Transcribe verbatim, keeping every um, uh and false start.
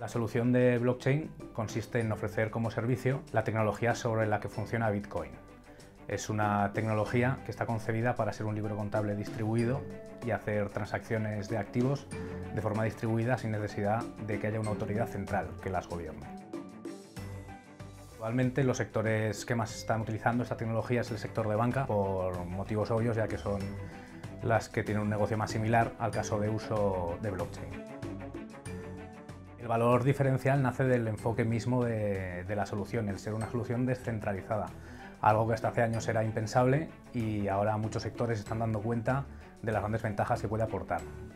La solución de blockchain consiste en ofrecer como servicio la tecnología sobre la que funciona Bitcoin. Es una tecnología que está concebida para ser un libro contable distribuido y hacer transacciones de activos de forma distribuida sin necesidad de que haya una autoridad central que las gobierne. Actualmente los sectores que más están utilizando esta tecnología es el sector de banca, por motivos obvios, ya que son las que tienen un negocio más similar al caso de uso de blockchain. El valor diferencial nace del enfoque mismo de, de la solución, el ser una solución descentralizada, algo que hasta hace años era impensable y ahora muchos sectores están dando cuenta de las grandes ventajas que puede aportar.